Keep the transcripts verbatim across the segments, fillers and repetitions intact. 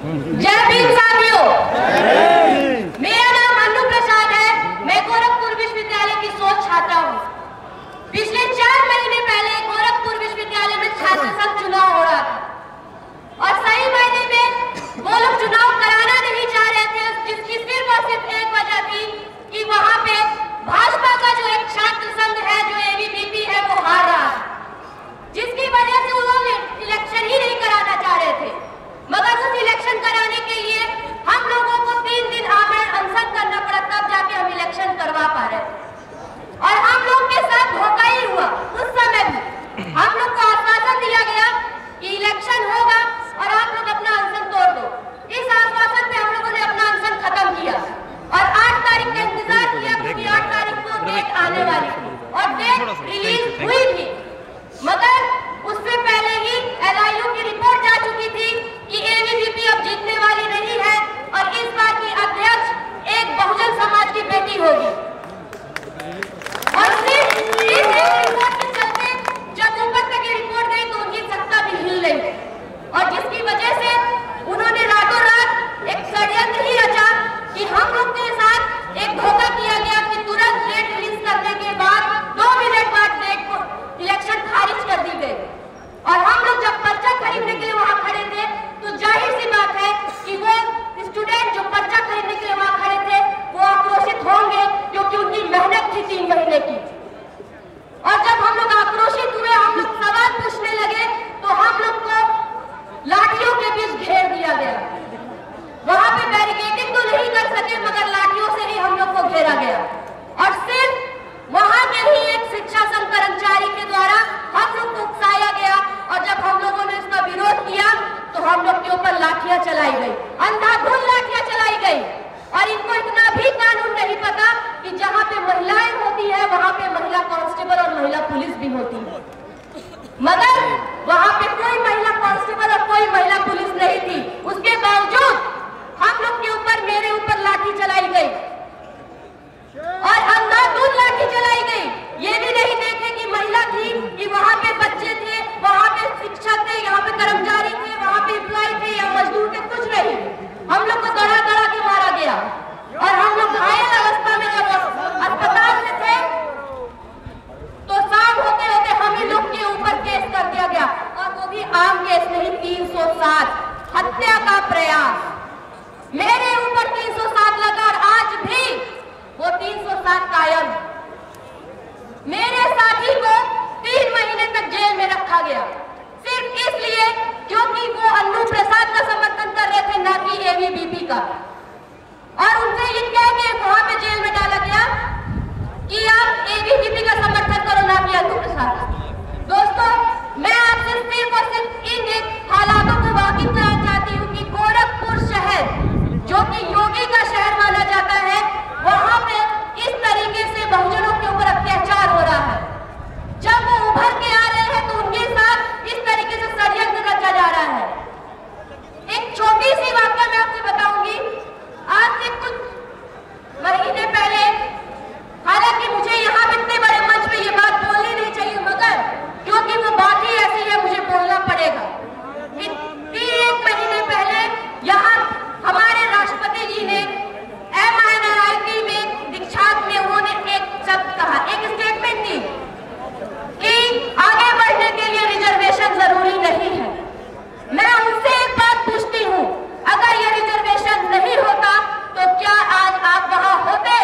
जय भीम साथियों, मेरा नाम अन्नू प्रसाद है। मैं गोरखपुर विश्वविद्यालय की शोध छात्रा हूँ। पिछले चार महीने पहले गोरखपुर विश्वविद्यालय में छात्र संघ चुनाव हो रहा था और सही मायने में वो लोग चुनाव कराना नहीं चाह रहे थे, जिसकी सिर्फ और सिर्फ एक वजह थी कि वहाँ पे भाजपा का जो एक छात्र संघ है, जो एबीवीपी है, वो हार रहा है, जिसकी वजह से उन्होंने इलेक्शन ही नहीं कराना चाह रहे थे। मगर उस इलेक्शन कराने के लिए हम लोगों को तीन दिन आमरण अनशन करना पड़ा, तब जाके हम इलेक्शन करवा पा रहे थे। और हम लोग के साथ धोखा ही हुआ। उस समय भी हम लोग को आश्वासन दिया गया कि इलेक्शन होगा और आप लोग अपना अनशन तोड़ दो। इस आश्वासन पे हम लोगों ने अपना अनशन खत्म किया और आठ तारीख का इंतजार किया, क्योंकि आठ तारीख को डेट आने वाली थी और डेट रिलीज हुई थी। मगर उससे पहले ही एलआईयू की रिपोर्ट जा चुकी थी कि एबीवीपी अब जीतने वाली नहीं है और इस बार की अध्यक्ष एक बहुजन समाज की बेटी होगी। और सिर्फ इस रिपोर्ट के चलते जब ऊपर तक ये रिपोर्ट गई तो उनकी सत्ता भी हिल गई और जिसकी वजह से उन्होंने रातों रात एक षड्यंत्र ही रचा कि हम लोग के साथ एक धोखा किया गया कि तुरंत डेट रिलीज करने के बाद दो मिनट बाद डेट को इलेक्शन खारिज कर दी गई। और हम लोग जब पर्चा खरीदने के लिए वहां खड़े थे तो जाहिर सी बात है कि वो स्टूडेंट जो पर्चा खरीदने के लिए वहां खड़े थे वो आक्रोशित होंगे, क्योंकि उनकी मेहनत थी तीन महीने की। और जब हम लोग आक्रोशित हुए, हम लोग सवाल पूछने लगे तो हम लोग को लाठियों के बीच घेर दिया गया। वहां पे बैरिकेडिंग तो नहीं कर सके, मगर लाठियों से ही हम लोग को घेरा गया। और सिर्फ वहां के ही एक शिक्षा संघ कर्मचारी के द्वारा हम लोग को उकसाया गया और जब हम लोगों ने इसका विरोध किया तो हम लोग के ऊपर लाठियां चलाई गई, अंधाधुंध लाठियां चलाई गई। और इनको इतना भी कानून नहीं पता कि जहां पे महिलाएं होती है वहां पे महिला कांस्टेबल और महिला पुलिस भी होती है, मगर वहां पे कोई महिला कांस्टेबल और कोई महिला पुलिस नहीं थी। उसके बावजूद हम लोग के ऊपर, मेरे ऊपर लाठी चलाई गई और अंधाधुंध लाठी चलाई गई। ये भी नहीं देखे कि महिला थी, कि वहाँ पे बच्चे थे, वहाँ पे शिक्षक थे, यहाँ पे कर्मचारी थे, वहाँ पे एम्प्लॉय थे या मजदूर थे, कुछ नहीं। हम लोग को दड़ा दड़ा के मारा गया और हम लोग घायल अवस्था में जब अस्पताल में थे तो शाम होते होते हम ही लोग के ऊपर केस कर दिया गया, और वो भी आम केस नहीं, तीन सौ सात हत्या का प्रयास। मेरे ऊपर तीन सौ सात लगा और आज भी वो तीन सौ सात कायम। मेरे साथी को तीन महीने तक जेल में रखा गया, सिर्फ इसलिए क्योंकि वो अन्नू प्रसाद का समर्थन कर रहे थे, ना कि एबीवीपी का। और उनसे ये कह के वहां पे जेल में डाला गया कि आप एबीवीपी का समर्थन करो, ना कि अन्नू प्रसाद। दोस्तों, मैं आपसे सिर्फ और सिर्फ इन हालातों को वाकिफ कराना चाहती हूँ कि गोरखपुर शहर, जो कि योगी का शहर माना जाता है, वहां पे इस तरीके से बहुजनों के ऊपर अत्याचार हो रहा है। जब वो उभर के आ रहे हैं तो उनके साथ इस तरीके से षड्यंत्र रचा जा रहा है। एक छोटी सी वाकया मैं आपसे बताऊंगी। आज से कुछ महीने पहले, हालांकि मुझे यहाँ इतने बड़े मंच पे ये बात बोलनी नहीं चाहिए, मगर क्योंकि वो बात ही ऐसी है मुझे बोलना पड़ेगा। एक महीने पहले यहाँ हमारे राष्ट्रपति जी ने M I N I T में दीक्षांत में उन्होंने एक शब्द कहा, एक स्टेटमेंट दी कि आगे बढ़ने के लिए रिजर्वेशन जरूरी नहीं है। मैं उनसे एक बात पूछती हूँ, अगर ये रिजर्वेशन नहीं होता तो क्या आज आप वहां होते?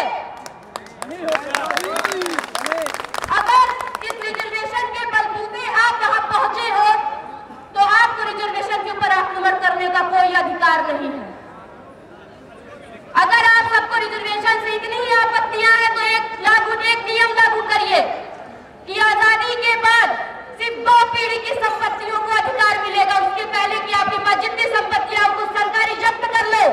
अगर इस रिजर्वेशन के बलबूते आप वहां पहुंचे हो तो आपको रिजर्वेशन के ऊपर आक्रमण करने का कोई अधिकार नहीं है। अगर आप सबको रिजर्वेशन से इतनी ही आपत्तियां हैं तो एक लागू एक नियम लागू करिए कि आजादी के बाद सिर्फ दो पीढ़ी की संपत्तियों को अधिकार मिलेगा, उसके पहले कि आपके पास जितनी संपत्तियां उसको सरकारी जब्त कर लो।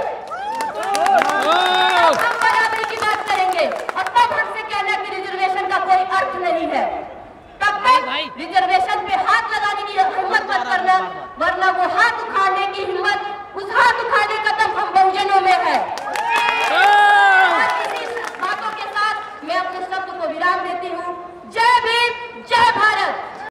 हम बराबरी की बात करेंगे और तब हमसे कहना कि रिजर्वेशन का कोई अर्थ नहीं है। तब तक रिजर्वेशन पे हाथ लगाने की हिम्मत मत करना, वरना वो हाथ उठाने की हिम्मत, उस हाथ उठाने का दम हम बहुजनों में है।